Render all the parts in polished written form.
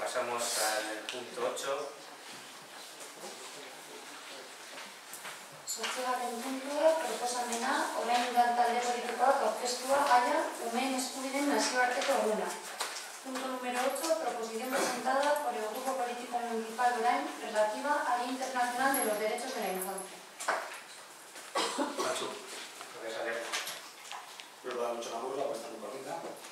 Pasamos al punto 8. Zortzigarren puntua, proposamena, oraingoan talde politikoak aurkeztua gaia umeen eskubideen nazioarteko eguna. Punto número 8, proposición presentada por el Grupo Político Municipal de Orain relativa al Día Internacional de los Derechos de la Infancia. Machu, ¿puedes leer? No lo da mucho la burla, pues está muy cortita.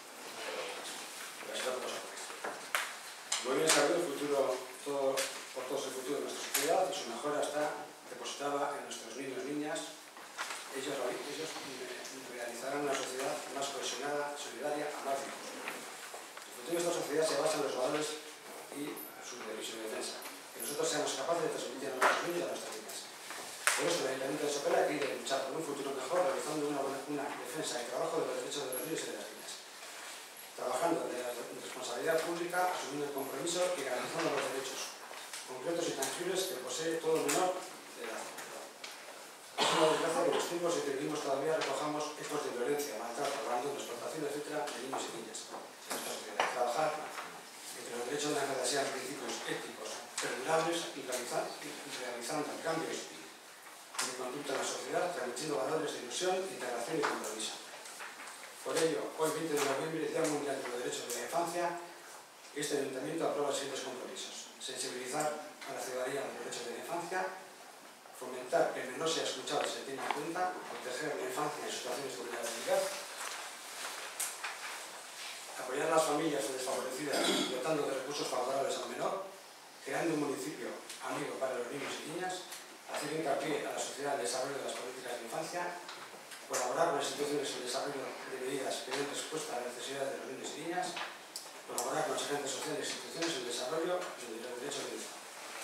Muy bien sabido el futuro, por todos el futuro de nuestra sociedad y su mejora está depositada en nuestros niños y niñas. Ellos realizarán una sociedad más cohesionada, solidaria, amable. El futuro de esta sociedad se basa en los valores y su defensa. Que nosotros seamos capaces de transmitir a nuestros niños y a nuestras niñas. Por eso el Ayuntamiento de Sopela quiere luchar por un futuro mejor, realizando una defensa y trabajo de los derechos de los niños y de las niñas. Trabajando de la responsabilidad pública, asumiendo el compromiso y garantizando los derechos concretos y tangibles que posee todo menor de edad. Es una desgracia que en los tiempos en que vivimos todavía recojamos ecos de violencia, maltrato, abandono, explotación, etc. de niños y niñas en nuestra sociedad. Trabajar entre los derechos de la vida sean principios éticos perdurables y realizando cambios de conducta en la sociedad, transmitiendo valores de ilusión, integración y compromiso. Por ello, hoy 20 de noviembre, Día Mundial de los Derechos de la Infancia, este Ayuntamiento aprueba los siguientes compromisos: sensibilizar a la ciudadanía de los derechos de la infancia, fomentar que el menor sea escuchado y se tenga en cuenta, proteger la infancia en situaciones de vulnerabilidad, apoyar a las familias desfavorecidas dotando de recursos favorables al menor, creando un municipio amigo para los niños y niñas, hacer hincapié a la sociedad en el desarrollo de las políticas de infancia, colaborar con las instituciones en el desarrollo de medidas que den respuesta a las necesidades de los niños y niñas, colaborar con los agentes sociales e instituciones en el desarrollo de los derechos de la infancia.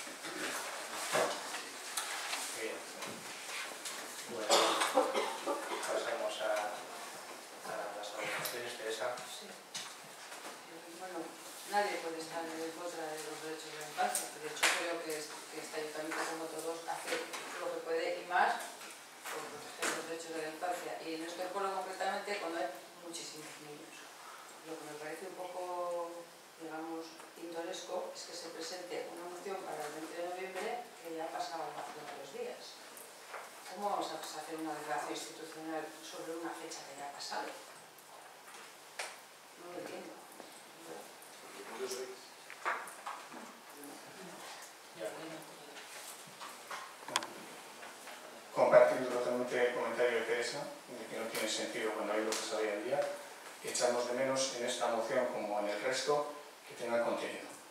Bien. Bueno, pasamos a las valoraciones, Teresa. Sí. Bueno, nadie puede estar en contra de los derechos de la infancia. De hecho, creo que este ayuntamiento, como todos, hace lo que puede y más por proteger los derechos de la infancia. Y en este pueblo, concretamente, cuando hay muchísimos niños. Lo que me parece un poco, digamos, pintoresco es que se presente una moción para el 20 de noviembre que ya ha pasado hace varios días. ¿Cómo vamos a hacer una declaración institucional sobre una fecha que ya ha pasado? No lo entiendo. Yo soy. Compartiendo totalmente el comentario de Teresa, de que no tiene sentido cuando hay lo que se hoy en día, echamos de menos en esta moción como en el resto que tenga contenido.